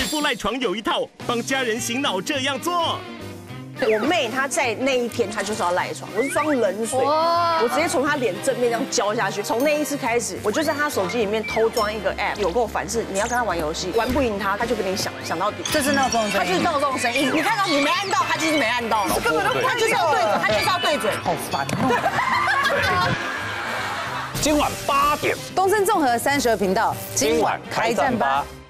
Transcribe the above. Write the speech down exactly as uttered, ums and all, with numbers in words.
妇赖床有一套，帮家人醒脑这样做。 我妹她在那一天，她就是要赖床，我是装冷水，我直接从她脸正面这样浇下去。从那一次开始，我就在她手机里面偷装一个 app， 有跟我反噬，你要跟她玩游戏，玩不赢她，她就跟你想想到底。 这是闹钟声音， 她就是闹钟声音。你看到你没按到，她就是没按到，根本就她就是要对准，她就是要对准。 好烦哦。 今晚八点， 东森综合三十二频道， 今晚开战吧。